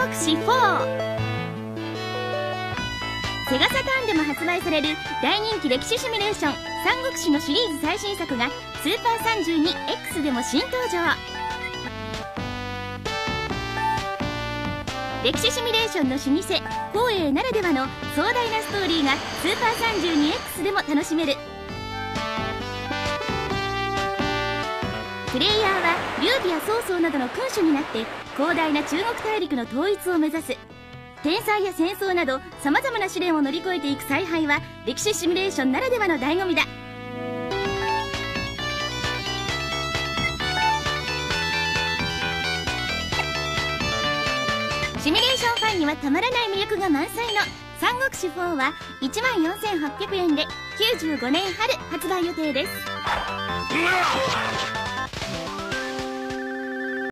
国志4。セガサターンでも発売される大人気歴史シミュレーション三国志のシリーズ最新作がスーパー 32X でも新登場。歴史シミュレーションの老舗光栄ならではの壮大なストーリーがスーパー 32X でも楽しめる。プレイヤーは劉備や曹操などの君主になって広大な中国大陸の統一を目指す。天災や戦争などさまざまな試練を乗り越えていく采配は歴史シミュレーションならではの醍醐味だ。シミュレーションファンにはたまらない魅力が満載の三国志4は 14,800 円で95年春発売予定です。